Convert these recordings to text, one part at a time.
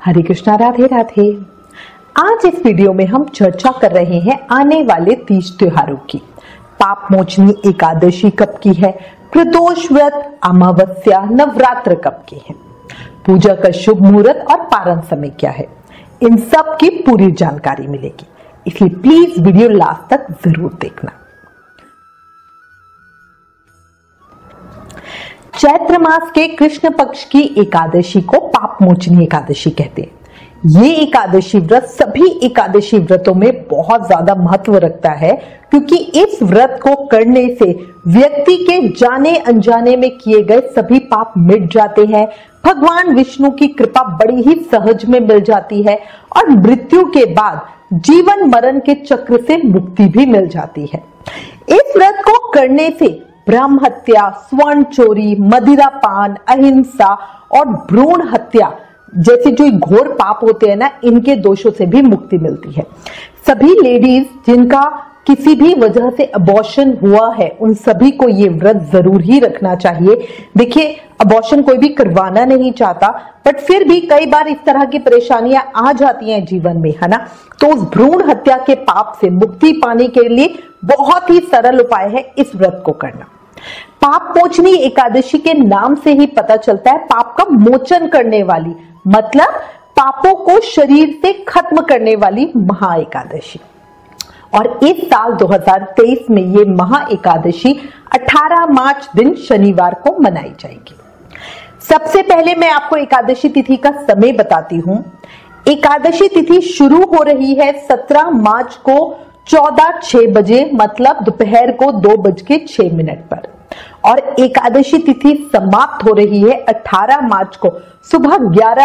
हरे कृष्णा, राधे राधे। आज इस वीडियो में हम चर्चा कर रहे हैं आने वाले तीज त्योहारों की। पाप मोचनी एकादशी कब की है, प्रदोष व्रत, अमावस्या, नवरात्र कब की है, पूजा का शुभ मुहूर्त और पारण समय क्या है, इन सब की पूरी जानकारी मिलेगी, इसलिए प्लीज वीडियो लास्ट तक जरूर देखना। चैत्र मास के कृष्ण पक्ष की एकादशी को पाप मोचनी एकादशी कहते हैं। ये एकादशी व्रत सभी एकादशी व्रतों में बहुत ज्यादा महत्व रखता है, क्योंकि इस व्रत को करने से व्यक्ति के जाने अनजाने में किए गए सभी पाप मिट जाते हैं, भगवान विष्णु की कृपा बड़ी ही सहज में मिल जाती है और मृत्यु के बाद जीवन मरण के चक्र से मुक्ति भी मिल जाती है। इस व्रत को करने से ब्रह्म हत्या, स्वर्ण चोरी, मदिरा पान, अहिंसा और भ्रूण हत्या जैसे जो घोर पाप होते हैं ना, इनके दोषों से भी मुक्ति मिलती है। सभी लेडीज जिनका किसी भी वजह से अबॉर्शन हुआ है, उन सभी को ये व्रत जरूर ही रखना चाहिए। देखिए, अबॉर्शन कोई भी करवाना नहीं चाहता, बट फिर भी कई बार इस तरह की परेशानियां आ जाती हैं जीवन में, है ना। तो उस भ्रूण हत्या के पाप से मुक्ति पाने के लिए बहुत ही सरल उपाय है इस व्रत को करना। पाप मोचनी एकादशी के नाम से ही पता चलता है पाप का मोचन करने वाली, मतलब पापों को शरीर से खत्म करने वाली महा एकादशी। और इस साल 2023 में ये महा एकादशी 18 मार्च दिन शनिवार को मनाई जाएगी। सबसे पहले मैं आपको एकादशी तिथि का समय बताती हूं। एकादशी तिथि शुरू हो रही है 17 मार्च को 14:06 बजे, मतलब दोपहर को 2:06 पर, और एकादशी तिथि समाप्त हो रही है 18 मार्च को सुबह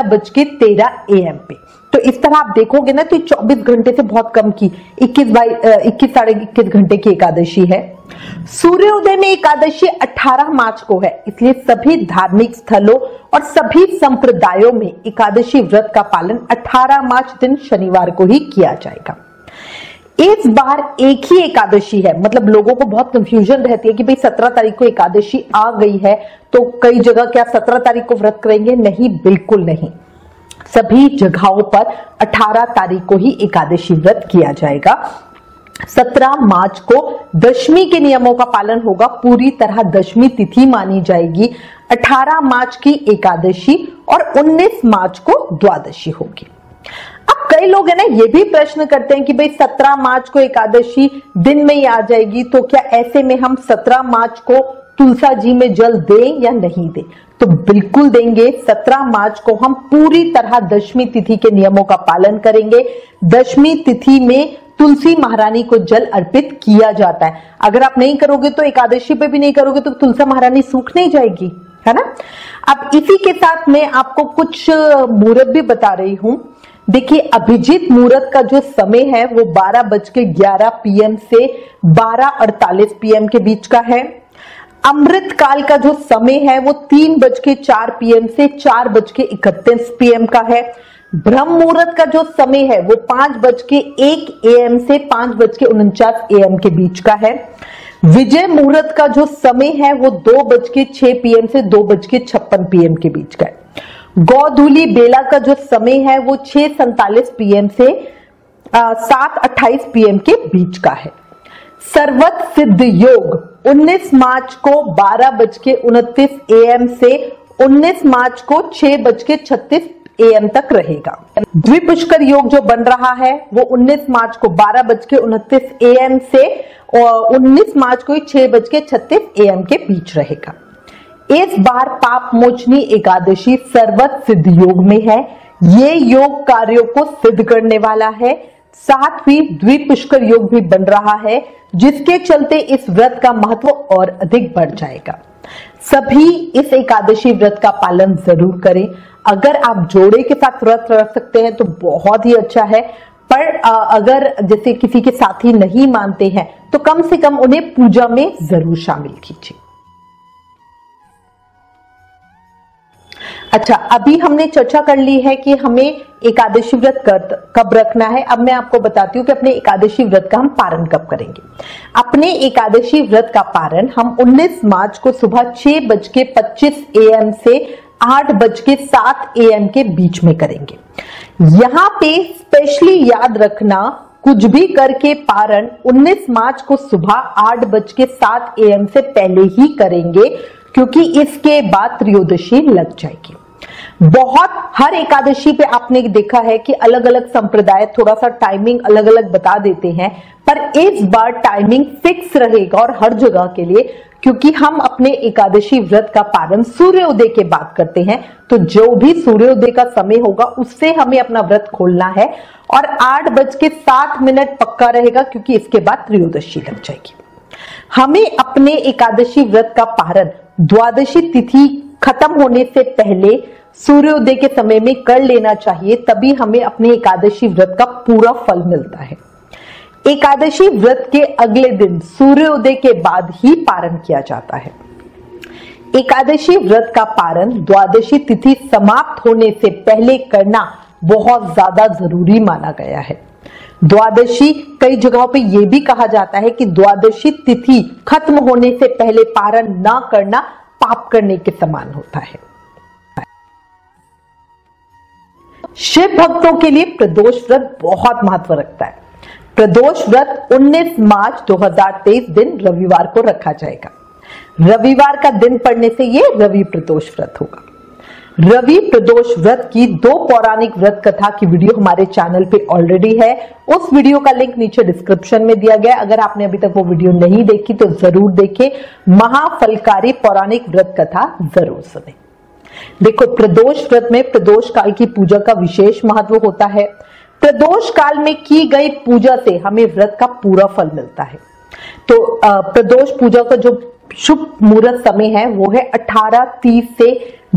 11:13 पे। तो इस तरह आप देखोगे ना, तो 24 घंटे से बहुत कम की 21 साढ़े 21 घंटे की एकादशी है। सूर्योदय में एकादशी 18 मार्च को है, इसलिए सभी धार्मिक स्थलों और सभी संप्रदायों में एकादशी व्रत का पालन 18 मार्च दिन शनिवार को ही किया जाएगा। इस बार एक ही एकादशी है, मतलब लोगों को बहुत कंफ्यूजन रहती है कि भाई 17 तारीख को एकादशी आ गई है, तो कई जगह क्या 17 तारीख को व्रत करेंगे? नहीं, बिल्कुल नहीं। सभी जगहों पर 18 तारीख को ही एकादशी व्रत किया जाएगा। 17 मार्च को दशमी के नियमों का पालन होगा, पूरी तरह दशमी तिथि मानी जाएगी। 18 मार्च की एकादशी और 19 मार्च को द्वादशी होगी। अब कई लोग है ना, ये भी प्रश्न करते हैं कि भाई 17 मार्च को एकादशी दिन में ही आ जाएगी, तो क्या ऐसे में हम 17 मार्च को तुलसा जी में जल दें या नहीं दें? तो बिल्कुल देंगे। 17 मार्च को हम पूरी तरह दशमी तिथि के नियमों का पालन करेंगे। दशमी तिथि में तुलसी महारानी को जल अर्पित किया जाता है। अगर आप नहीं करोगे तो एकादशी पे भी नहीं करोगे तो तुलसा महारानी सूख नहीं जाएगी, है ना। अब इसी के साथ मैं आपको कुछ मुहूर्त भी बता रही हूं। देखिए, अभिजीत मुहूर्त का जो समय है वो 12:11 PM से 12:48 PM के बीच का है। अमृत काल का जो समय है वो 3:04 PM से 4:31 PM का है। ब्रह्म मुहूर्त का जो समय है वो 5:01 AM से 5:49 AM के बीच का है। विजय मुहूर्त का जो समय है वो 2:06 PM से 2:56 PM के बीच का है। गोधूली बेला का जो समय है वो 6:47 PM से 7:28 PM के बीच का है। सर्वत सिद्ध योग 19 मार्च को 12:29 AM से 19 मार्च को 6:36 AM तक रहेगा। द्विपुष्कर योग जो बन रहा है वो 19 मार्च को 12:29 AM से 19 मार्च को 6:36 AM के बीच रहेगा। इस बार पाप मोचनी एकादशी सर्वत सिद्ध योग में है। ये योग कार्यों को सिद्ध करने वाला है, साथ ही द्विपुष्कर योग भी बन रहा है, जिसके चलते इस व्रत का महत्व और अधिक बढ़ जाएगा। सभी इस एकादशी व्रत का पालन जरूर करें। अगर आप जोड़े के साथ व्रत रख सकते हैं तो बहुत ही अच्छा है, पर अगर जैसे किसी के साथी नहीं मानते हैं तो कम से कम उन्हें पूजा में जरूर शामिल कीजिए। अच्छा, अभी हमने चर्चा कर ली है कि हमें एकादशी व्रत कब रखना है। अब मैं आपको बताती हूँ कि अपने एकादशी व्रत का हम पारण कब करेंगे। अपने एकादशी व्रत का पारण हम 19 मार्च को सुबह 6:25 AM से 8:07 AM के बीच में करेंगे। यहां पे स्पेशली याद रखना, कुछ भी करके पारण 19 मार्च को सुबह 8:07 AM से पहले ही करेंगे, क्योंकि इसके बाद त्रयोदशी लग जाएगी। बहुत हर एकादशी पे आपने देखा है कि अलग अलग संप्रदाय थोड़ा सा टाइमिंग अलग अलग बता देते हैं, पर इस बार टाइमिंग फिक्स रहेगा और हर जगह के लिए, क्योंकि हम अपने एकादशी व्रत का पारण सूर्योदय के बाद करते हैं। तो जो भी सूर्योदय का समय होगा उससे हमें अपना व्रत खोलना है और 8:07 पक्का रहेगा, क्योंकि इसके बाद त्रयोदशी लग जाएगी। हमें अपने एकादशी व्रत का पारण द्वादशी तिथि खत्म होने से पहले सूर्योदय के समय में कर लेना चाहिए, तभी हमें अपने एकादशी व्रत का पूरा फल मिलता है। एकादशी व्रत के अगले दिन सूर्योदय के बाद ही पारण किया जाता है। एकादशी व्रत का पारण द्वादशी तिथि समाप्त होने से पहले करना बहुत ज्यादा जरूरी माना गया है। द्वादशी, कई जगहों पे यह भी कहा जाता है कि द्वादशी तिथि खत्म होने से पहले पारण ना करना पाप करने के समान होता है। शिव भक्तों के लिए प्रदोष व्रत बहुत महत्व रखता है। प्रदोष व्रत 19 मार्च 2023 दिन रविवार को रखा जाएगा। रविवार का दिन पड़ने से यह रवि प्रदोष व्रत होगा। रवि प्रदोष व्रत की 2 पौराणिक व्रत कथा की वीडियो हमारे चैनल पे ऑलरेडी है। उस वीडियो का लिंक नीचे डिस्क्रिप्शन में दिया गया है। अगर आपने अभी तक वो वीडियो नहीं देखी तो जरूर देखें। महाफलकारी पौराणिक व्रत कथा जरूर सुने। देखो, प्रदोष व्रत में प्रदोष काल की पूजा का विशेष महत्व होता है। प्रदोष काल में की गई पूजा से हमें व्रत का पूरा फल मिलता है। तो प्रदोष पूजा का जो शुभ मुहूर्त समय है वो है 18:30 से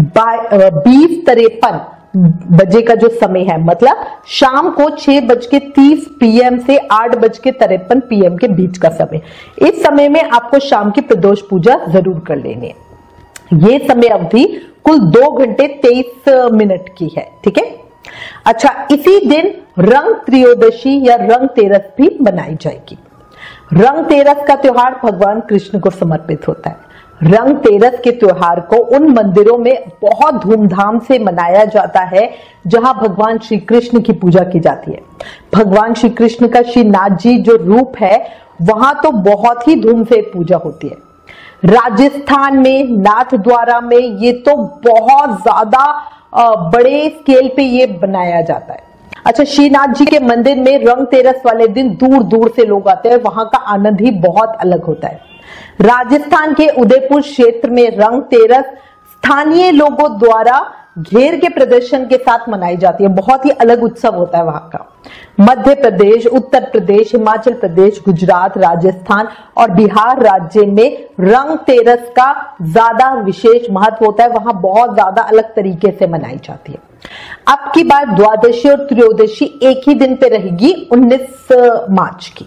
20:53 बजे का जो समय है, मतलब शाम को 6:30 PM से 8:53 PM के बीच का समय। इस समय में आपको शाम की प्रदोष पूजा जरूर कर लेनी है। ये समय अवधि कुल 2 घंटे 23 मिनट की है। ठीक है। अच्छा, इसी दिन रंग त्रयोदशी या रंग तेरस भी बनाई जाएगी। रंग तेरस का त्योहार भगवान कृष्ण को समर्पित होता है। रंग तेरस के त्योहार को उन मंदिरों में बहुत धूमधाम से मनाया जाता है जहां भगवान श्री कृष्ण की पूजा की जाती है। भगवान श्री कृष्ण का श्रीनाथ जी जो रूप है वहां तो बहुत ही धूम से पूजा होती है। राजस्थान में नाथद्वारा में ये तो बहुत ज्यादा बड़े स्केल पे ये बनाया जाता है। अच्छा, श्रीनाथ जी के मंदिर में रंग तेरस वाले दिन दूर दूर से लोग आते हैं, वहां का आनंद ही बहुत अलग होता है। राजस्थान के उदयपुर क्षेत्र में रंग तेरस स्थानीय लोगों द्वारा घेर के प्रदर्शन के साथ मनाई जाती है। बहुत ही अलग उत्सव होता है वहां का। मध्य प्रदेश, उत्तर प्रदेश, हिमाचल प्रदेश, गुजरात, राजस्थान और बिहार राज्य में रंग तेरस का ज्यादा विशेष महत्व होता है। वहां बहुत ज्यादा अलग तरीके से मनाई जाती है। अब की बात द्वादशी और त्रयोदशी एक ही दिन पे रहेगी, 19 मार्च की।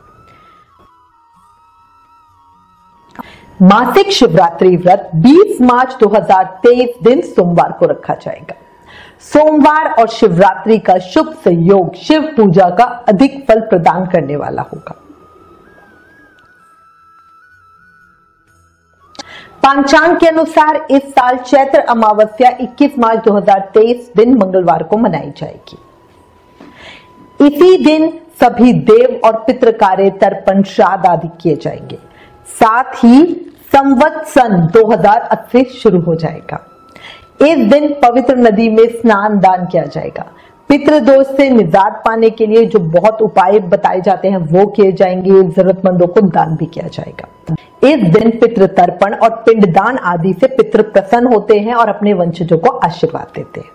मासिक शिवरात्रि व्रत 20 मार्च 2023 दिन सोमवार को रखा जाएगा। सोमवार और शिवरात्रि का शुभ संयोग शिव पूजा का अधिक फल प्रदान करने वाला होगा। पंचांग के अनुसार इस साल चैत्र अमावस्या 21 मार्च 2023 दिन मंगलवार को मनाई जाएगी। इसी दिन सभी देव और पितृ कार्य, तर्पण, श्राद्ध आदि किए जाएंगे। साथ ही संवत्सन 2080 शुरू हो जाएगा। इस दिन पवित्र नदी में स्नान दान किया जाएगा। पितृदोष से निजात पाने के लिए जो बहुत उपाय बताए जाते हैं वो किए जाएंगे। जरूरतमंदों को दान भी किया जाएगा। इस दिन पितृ तर्पण और पिंडदान आदि से पितृ प्रसन्न होते हैं और अपने वंशजों को आशीर्वाद देते हैं।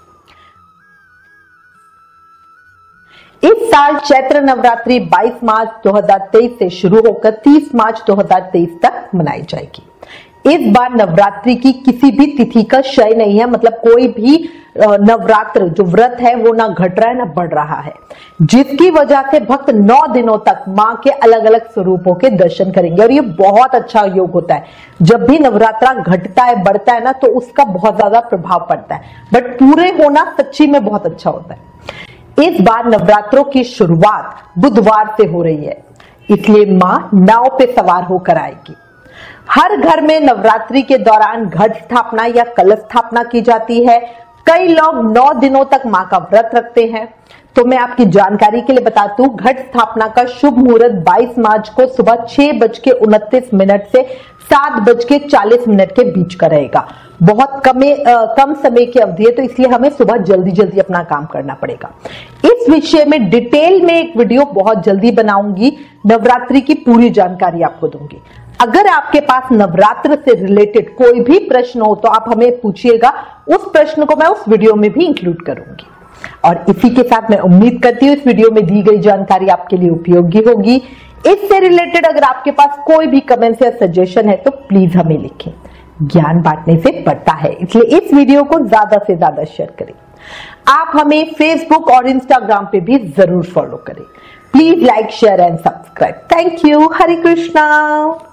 इस साल चैत्र नवरात्रि 22 मार्च 2023 से शुरू होकर 30 मार्च 2023 तक मनाई जाएगी। इस बार नवरात्रि की किसी भी तिथि का क्षय नहीं है, मतलब कोई भी नवरात्र जो व्रत है वो ना घट रहा है ना बढ़ रहा है, जिसकी वजह से भक्त 9 दिनों तक मां के अलग अलग स्वरूपों के दर्शन करेंगे। और ये बहुत अच्छा योग होता है। जब भी नवरात्रा घटता है बढ़ता है ना तो उसका बहुत ज्यादा प्रभाव पड़ता है, बट पूरे होना सच्ची में बहुत अच्छा होता है। इस बार नवरात्रों की शुरुआत बुधवार से हो रही है, इसलिए मां नाव पे सवार होकर आएगी। हर घर में नवरात्रि के दौरान घट स्थापना या कलश स्थापना की जाती है। कई लोग 9 दिनों तक मां का व्रत रखते हैं। तो मैं आपकी जानकारी के लिए बता दूं, घट स्थापना का शुभ मुहूर्त 22 मार्च को सुबह 6:29 से 7:40 के बीच का रहेगा। बहुत कम समय की अवधि है, तो इसलिए हमें सुबह जल्दी जल्दी अपना काम करना पड़ेगा। इस विषय में डिटेल में एक वीडियो बहुत जल्दी बनाऊंगी, नवरात्रि की पूरी जानकारी आपको दूंगी। अगर आपके पास नवरात्र से रिलेटेड कोई भी प्रश्न हो तो आप हमें पूछिएगा, उस प्रश्न को मैं उस वीडियो में भी इंक्लूड करूंगी। और इसी के साथ मैं उम्मीद करती हूँ इस वीडियो में दी गई जानकारी आपके लिए उपयोगी होगी। इससे रिलेटेड अगर आपके पास कोई भी कमेंट्स या सजेशन है तो प्लीज हमें लिखें। ज्ञान बांटने से बढ़ता है, इसलिए इस वीडियो को ज्यादा से ज्यादा शेयर करें। आप हमें फेसबुक और इंस्टाग्राम पे भी जरूर फॉलो करें। Please like, share and subscribe. Thank you. Hare Krishna.